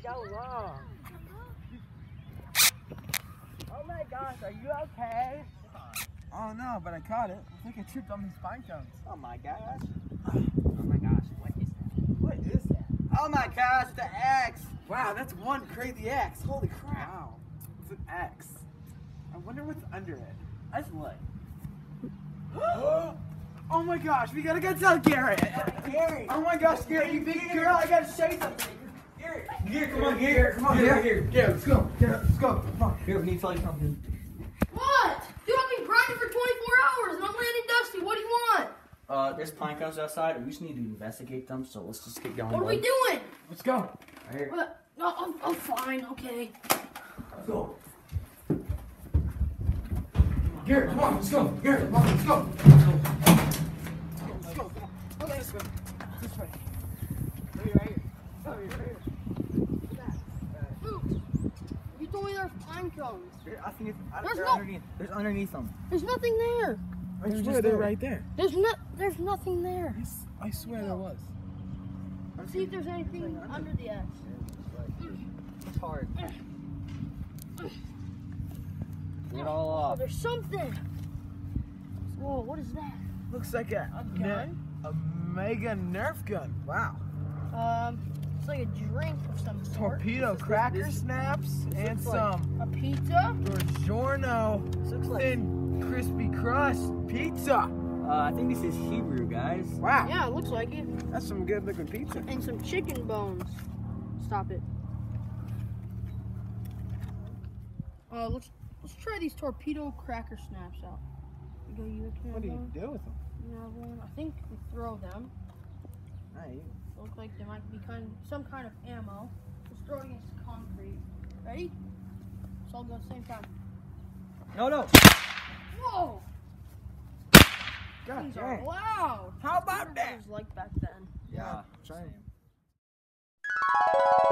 so long? Oh my gosh, are you okay? Oh no, but I caught it. I think I tripped on these pine cones. Oh my gosh. Oh my gosh, what is that? What is that? Oh my gosh, the X! Wow, that's one crazy X. Holy crap. Wow. It's an X. I wonder what's under it. Let's look. Oh my gosh, we gotta go tell Garrett. Gary! Oh my gosh, Garrett, you big girl, I gotta show you something. Garrett, come on, Garrett, come on, Garrett. Garrett, let's go. Garrett, let's go. Come on. Here, we need to tell you something. What? Dude, I've been grinding for 24 hours and I'm landing dusty. What do you want? There's pine cones outside and we just need to investigate them, so let's just get going. What are we doing? Let's go. Right here. What? No, I'm fine, okay. Let's go. Garrett, come on, let's go. Garrett, come on, let's go. Let's go. Let's go. Okay. This way. This way. Right here. Oh, you're right here. Dude, you told me there's pine cones. I think it's There's There's underneath them. There's nothing there. I swear they're right there. There's nothing there. Yes, I swear there was. Let's see if there's anything under the X. It's hard. Get it all Oh, off. there's something. Whoa, what is that? Looks like a gun? a mega Nerf gun. Wow. It's like a drink of some sort. Torpedo cracker snaps and some A pizza? DiGiorno Looks like. thin crispy crust pizza. I think this is Hebrew, guys. Wow. Yeah, it looks like it. That's some good looking pizza. And some chicken bones. Stop it. Let's try these torpedo cracker snaps out. What do you do with them? I think we throw them. Right. Look like they might be some kind of ammo. Let's throw it against concrete. Ready? Let's all go at the same time. No. Whoa! God These are dang. loud. How about that? It was like back then. Yeah. Try Try.